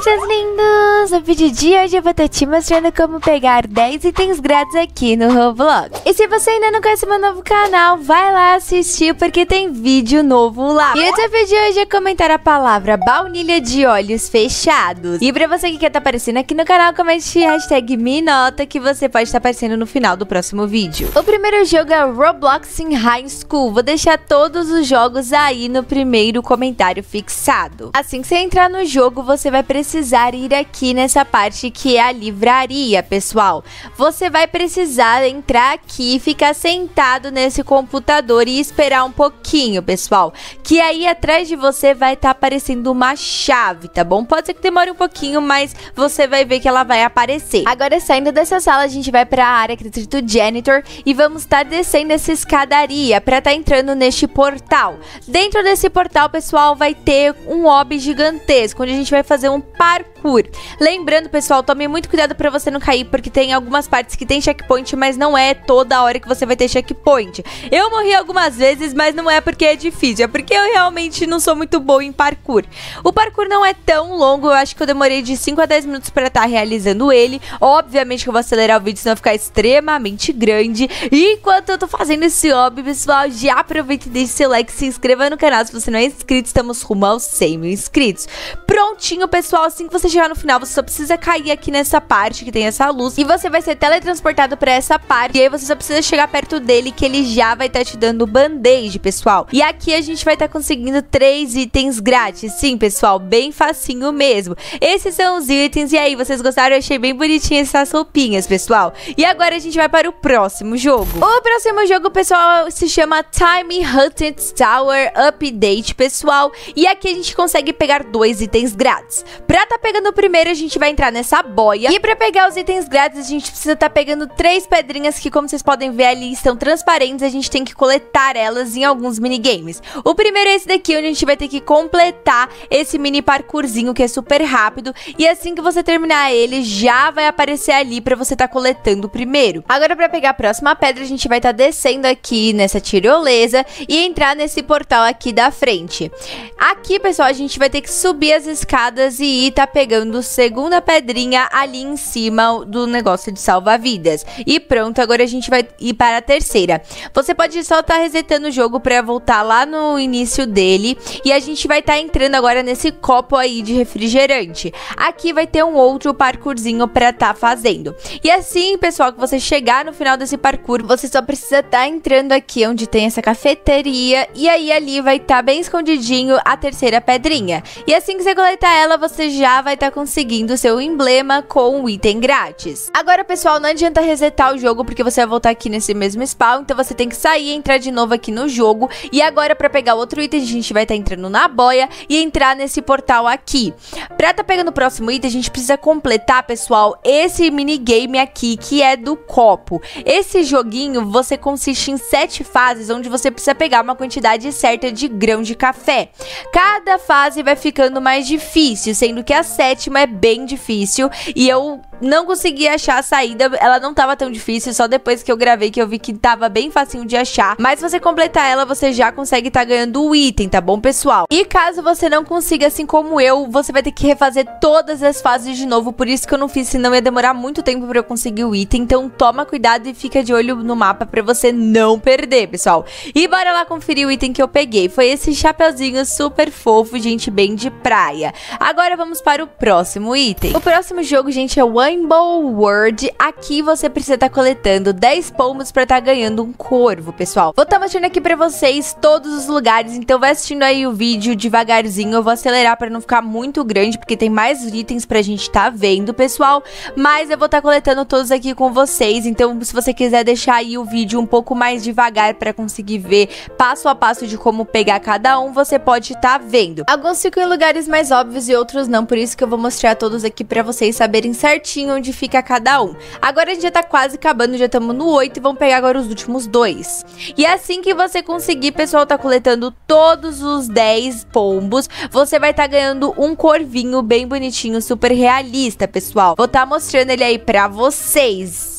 seus lindos! No vídeo de hoje eu vou estar te mostrando como pegar 10 itens grátis aqui no Roblox. E se você ainda não conhece meu novo canal, vai lá assistir porque tem vídeo novo lá. E o desafio de hoje é comentar a palavra baunilha de olhos fechados. E pra você que quer estar aparecendo aqui no canal, comente hashtag Minota que você pode estar aparecendo no final do próximo vídeo. O primeiro jogo é Roblox in High School. Vou deixar todos os jogos aí no primeiro comentário fixado. Assim que você entrar no jogo, você vai precisar ir aqui nessa parte que é a livraria, pessoal. Você vai precisar entrar aqui, ficar sentado nesse computador e esperar um pouquinho, pessoal. Que aí atrás de você vai estar aparecendo uma chave, tá bom? Pode ser que demore um pouquinho, mas você vai ver que ela vai aparecer. Agora, saindo dessa sala, a gente vai para a área que tá escrito Janitor e vamos estar descendo essa escadaria para estar entrando neste portal. Dentro desse portal, pessoal, vai ter um hobby gigantesco, onde a gente vai fazer um parkour. Lembrando, pessoal, tome muito cuidado para você não cair, porque tem algumas partes que tem checkpoint, mas não é toda hora que você vai ter checkpoint. Eu morri algumas vezes, mas não é porque é difícil, é porque eu realmente não sou muito boa em parkour. O parkour não é tão longo, eu acho que eu demorei de 5 a 10 minutos para estar realizando ele. Obviamente que eu vou acelerar o vídeo, senão vai ficar extremamente grande. E enquanto eu tô fazendo esse hobby, pessoal, já aproveita e deixe seu like, se inscreva no canal se você não é inscrito, estamos rumo aos 100 mil inscritos. Prontinho, pessoal, assim que você chegar no final, você só precisa cair aqui nessa parte que tem essa luz e você vai ser teletransportado pra essa parte. E aí você só precisa chegar perto dele que ele já vai estar te dando band-aid, pessoal. E aqui a gente vai estar conseguindo 3 itens grátis. Sim, pessoal, bem facinho mesmo. Esses são os itens. E aí, vocês gostaram? Eu achei bem bonitinhas essas roupinhas, pessoal. E agora a gente vai para o próximo jogo. O próximo jogo, pessoal, se chama Time Hunted Tower Update, pessoal. E aqui a gente consegue pegar 2 itens grátis. Pra tá pegando o primeiro, a gente vai entrar nessa boia. E pra pegar os itens grátis, a gente precisa tá pegando 3 pedrinhas que, como vocês podem ver ali, estão transparentes. A gente tem que coletar elas em alguns minigames. O primeiro é esse daqui, onde a gente vai ter que completar esse mini parkourzinho que é super rápido. E assim que você terminar ele, já vai aparecer ali pra você tá coletando o primeiro. Agora, pra pegar a próxima pedra, a gente vai tá descendo aqui nessa tirolesa e entrar nesse portal aqui da frente. Aqui, pessoal, a gente vai ter que subir as escadas e ir tá pegando a segunda pedrinha ali em cima do negócio de salva-vidas. E pronto, agora a gente vai ir para a terceira. Você pode só tá resetando o jogo pra voltar lá no início dele. E a gente vai tá entrando agora nesse copo aí de refrigerante. Aqui vai ter um outro parkourzinho pra tá fazendo. E assim, pessoal, que você chegar no final desse parkour, você só precisa tá entrando aqui onde tem essa cafeteria. E aí ali vai tá bem escondidinho a terceira pedrinha. E assim que você coletar ela, você já vai estar conseguindo o seu emblema com o item grátis. Agora, pessoal, não adianta resetar o jogo, porque você vai voltar aqui nesse mesmo spawn. Então você tem que sair e entrar de novo aqui no jogo. E agora, pra pegar outro item, a gente vai estar entrando na boia e entrar nesse portal aqui. Pra tá pegando o próximo item, a gente precisa completar, pessoal, esse minigame aqui, que é do copo. Esse joguinho, você consiste em 7 fases, onde você precisa pegar uma quantidade certa de grão de café. Cada fase vai ficando mais difícil, sendo que a 7ª é bem difícil e eu não consegui achar a saída. Ela não tava tão difícil, só depois que eu gravei que eu vi que tava bem facinho de achar. Mas se você completar ela, você já consegue tá ganhando o item, tá bom, pessoal? E caso você não consiga, assim como eu, você vai ter que refazer todas as fases de novo. Por isso que eu não fiz, senão ia demorar muito tempo pra eu conseguir o item. Então toma cuidado e fica de olho no mapa pra você não perder, pessoal. E bora lá conferir o item que eu peguei. Foi esse chapeuzinho super fofo, gente, bem de praia. Agora vamos para o próximo item. O próximo jogo, gente, é o Rainbow World. Aqui você precisa estar coletando 10 pombos para estar ganhando um corvo, pessoal. Vou estar mostrando aqui para vocês todos os lugares, então vai assistindo aí o vídeo devagarzinho. Eu vou acelerar para não ficar muito grande, porque tem mais itens pra gente estar vendo, pessoal. Mas eu vou estar coletando todos aqui com vocês, então se você quiser deixar aí o vídeo um pouco mais devagar para conseguir ver passo a passo de como pegar cada um, você pode estar vendo. Alguns ficam em lugares mais óbvios e outros não, por isso que eu vou mostrar todos aqui pra vocês saberem certinho onde fica cada um. Agora a gente já tá quase acabando, já estamos no 8 e vamos pegar agora os últimos 2. E assim que você conseguir, pessoal, tá coletando todos os 10 pombos, você vai estar ganhando um corvinho bem bonitinho, super realista, pessoal. Vou estar mostrando ele aí pra vocês.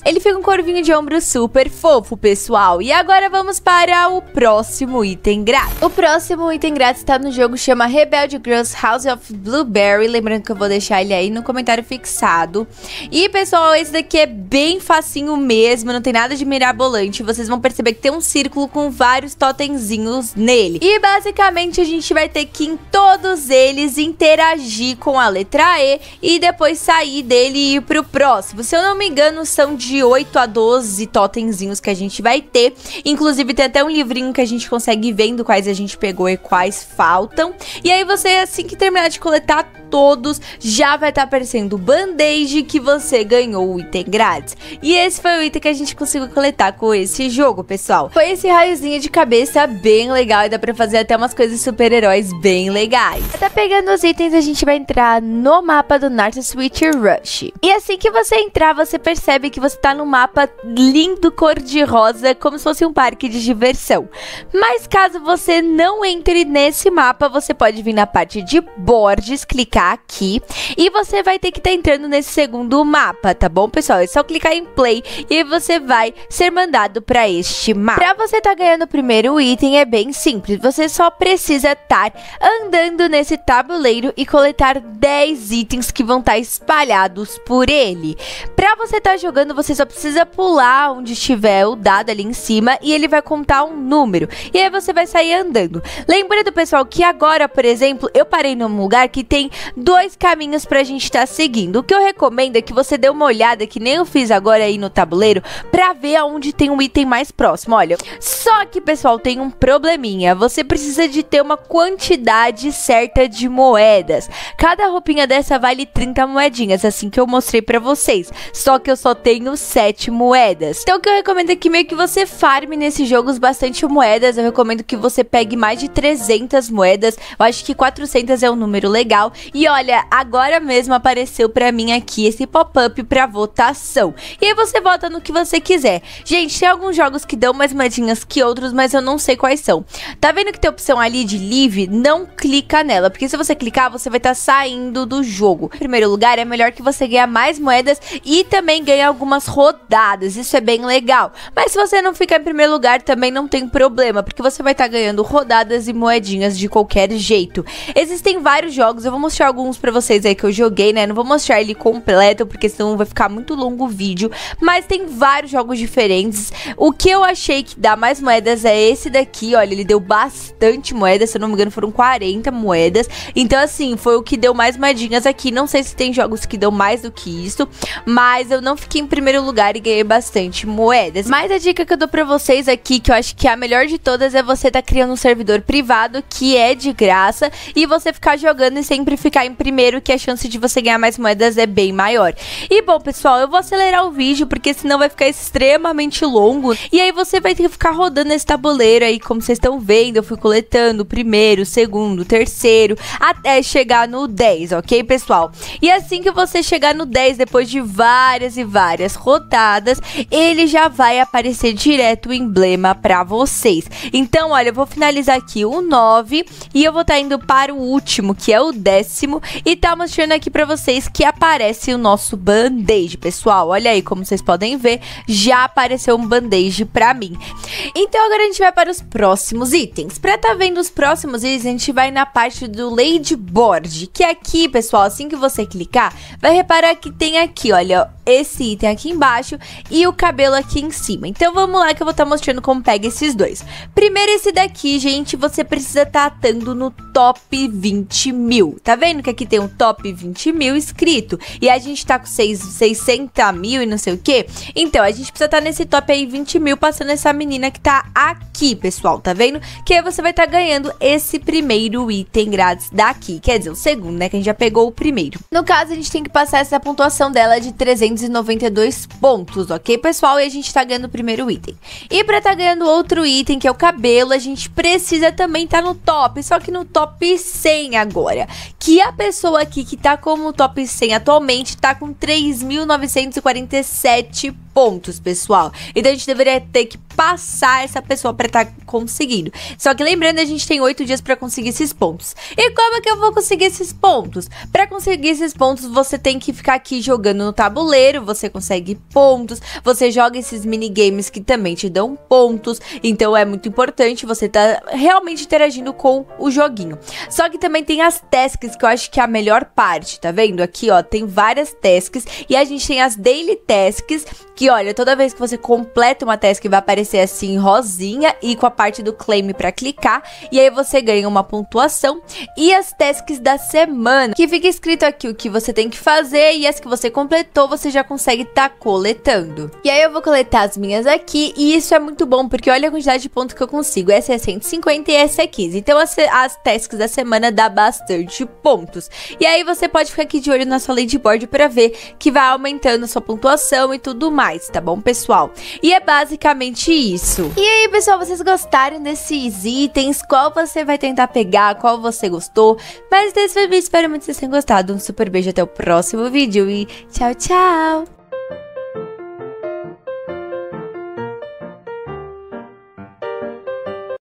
Ele fica um corvinho de ombro super fofo, pessoal. E agora vamos para o próximo item grátis. O próximo item grátis tá no jogo, chama Rebelde Girls House of Blueberry. Lembrando que eu vou deixar ele aí no comentário fixado. E, pessoal, esse daqui é bem facinho mesmo, não tem nada de mirabolante. Vocês vão perceber que tem um círculo com vários totemzinhos nele. E, basicamente, a gente vai ter que, em todos eles, interagir com a letra E e depois sair dele e ir pro próximo. Se eu não me engano, são de 8 a 12 totemzinhos que a gente vai ter. Inclusive, tem até um livrinho que a gente consegue vendo quais a gente pegou e quais faltam. E aí, você, assim que terminar de coletar todos, já vai estar aparecendo o band-aid que você ganhou o item grátis. E esse foi o item que a gente conseguiu coletar com esse jogo, pessoal. Foi esse raiozinho de cabeça bem legal e dá pra fazer até umas coisas super-heróis bem legais. Tá pegando os itens, a gente vai entrar no mapa do North Switch Rush. E assim que você entrar, você percebe que você tá num mapa lindo cor-de-rosa, como se fosse um parque de diversão. Mas caso você não entre nesse mapa, você pode vir na parte de boards, clicar aqui e você vai ter que estar entrando nesse segundo mapa, tá bom, pessoal? É só clicar em play e aí você vai ser mandado para este mapa. Para você estar ganhando o primeiro item é bem simples, você só precisa estar andando nesse tabuleiro e coletar 10 itens que vão estar espalhados por ele. Para você estar jogando, você só precisa pular onde estiver o dado ali em cima e ele vai contar um número e aí você vai sair andando. Lembrando, pessoal, que agora, por exemplo, eu parei num lugar que tem 2 caminhos pra gente estar seguindo. O que eu recomendo é que você dê uma olhada, que nem eu fiz agora aí no tabuleiro, pra ver aonde tem um item mais próximo. Olha, só que, pessoal, tem um probleminha. Você precisa de ter uma quantidade certa de moedas. Cada roupinha dessa vale 30 moedinhas, assim que eu mostrei pra vocês. Só que eu só tenho 7 moedas. Então o que eu recomendo é que meio que você farme nesses jogos bastante moedas. Eu recomendo que você pegue mais de 300 moedas. Eu acho que 400 é um número legal. E olha, agora mesmo apareceu pra mim aqui esse pop-up pra votação. E aí você vota no que você quiser. Gente, tem alguns jogos que dão mais moedinhas que outros, mas eu não sei quais são. Tá vendo que tem a opção ali de Live? Não clica nela, porque se você clicar, você vai estar saindo do jogo. Em primeiro lugar, é melhor que você ganhe mais moedas e também ganhe algumas rodadas. Isso é bem legal. Mas se você não ficar em primeiro lugar, também não tem problema, porque você vai estar ganhando rodadas e moedinhas de qualquer jeito. Existem vários jogos, eu vou mostrar alguns pra vocês aí que eu joguei, né? Não vou mostrar ele completo, porque senão vai ficar muito longo o vídeo. Mas tem vários jogos diferentes. O que eu achei que dá mais moedas é esse daqui, olha, ele deu bastante moedas, se eu não me engano foram 40 moedas. Então assim, foi o que deu mais moedinhas aqui. Não sei se tem jogos que dão mais do que isso, mas eu não fiquei em primeiro lugar e ganhei bastante moedas. Mas a dica que eu dou pra vocês aqui, que eu acho que é a melhor de todas, é você tá criando um servidor privado que é de graça e você ficar jogando e sempre ficar em primeiro, que a chance de você ganhar mais moedas é bem maior. E bom, pessoal, eu vou acelerar o vídeo, porque senão vai ficar extremamente longo. E aí você vai ter que ficar rodando esse tabuleiro aí, como vocês estão vendo. Eu fui coletando o primeiro, o segundo, o terceiro, até chegar no 10, ok, pessoal? E assim que você chegar no 10, depois de várias e várias rodadas, ele já vai aparecer direto o emblema pra vocês. Então, olha, eu vou finalizar aqui o 9 e eu vou estar indo para o último, que é o 10º, e tá mostrando aqui pra vocês que aparece o nosso band-aid, pessoal. Olha aí, como vocês podem ver, já apareceu um band-aid pra mim. Então agora a gente vai para os próximos itens. Pra tá vendo os próximos itens, a gente vai na parte do Ladyboard, que aqui, pessoal, assim que você clicar, vai reparar que tem aqui, olha, esse item aqui embaixo e o cabelo aqui em cima. Então vamos lá que eu vou estar mostrando como pega esses dois. Primeiro esse daqui, gente, você precisa estar atando no top 20 mil. Tá vendo que aqui tem um top 20 mil escrito? E a gente tá com 600 mil e não sei o que. Então a gente precisa estar nesse top aí 20 mil, passando essa menina que tá aqui, pessoal. Tá vendo? Que aí você vai estar ganhando esse primeiro item grátis daqui. Quer dizer, o segundo, né? Que a gente já pegou o primeiro. No caso, a gente tem que passar essa pontuação dela de 392 pontos, ok, pessoal? E a gente tá ganhando o primeiro item. E pra tá ganhando outro item, que é o cabelo, a gente precisa também tá no top, só que no top 100 agora. Que a pessoa aqui que tá como top 100 atualmente tá com 3.947 pontos, pessoal. Então a gente deveria ter que passar essa pessoa pra estar conseguindo. Só que lembrando, a gente tem 8 dias pra conseguir esses pontos. E como é que eu vou conseguir esses pontos? Pra conseguir esses pontos, você tem que ficar aqui jogando no tabuleiro, você consegue pontos, você joga esses minigames que também te dão pontos. Então é muito importante você tá realmente interagindo com o joguinho. Só que também tem as tasks, que eu acho que é a melhor parte, tá vendo? Aqui, ó, tem várias tasks e a gente tem as daily tasks, que olha, toda vez que você completa uma task vai aparecer assim rosinha e com a parte do claim pra clicar, e aí você ganha uma pontuação. E as tasks da semana, que fica escrito aqui o que você tem que fazer, e as que você completou você já consegue tá coletando. E aí eu vou coletar as minhas aqui, e isso é muito bom porque olha a quantidade de pontos que eu consigo. Essa é 150 e essa é 15. Então as tasks da semana dá bastante pontos. E aí você pode ficar aqui de olho na sua leaderboard pra ver que vai aumentando a sua pontuação e tudo mais, tá bom, pessoal? E é basicamente isso. E aí, pessoal, vocês gostaram desses itens? Qual você vai tentar pegar? Qual você gostou? Mas desse vídeo, espero muito que vocês tenham gostado. Um super beijo, até o próximo vídeo e tchau, tchau!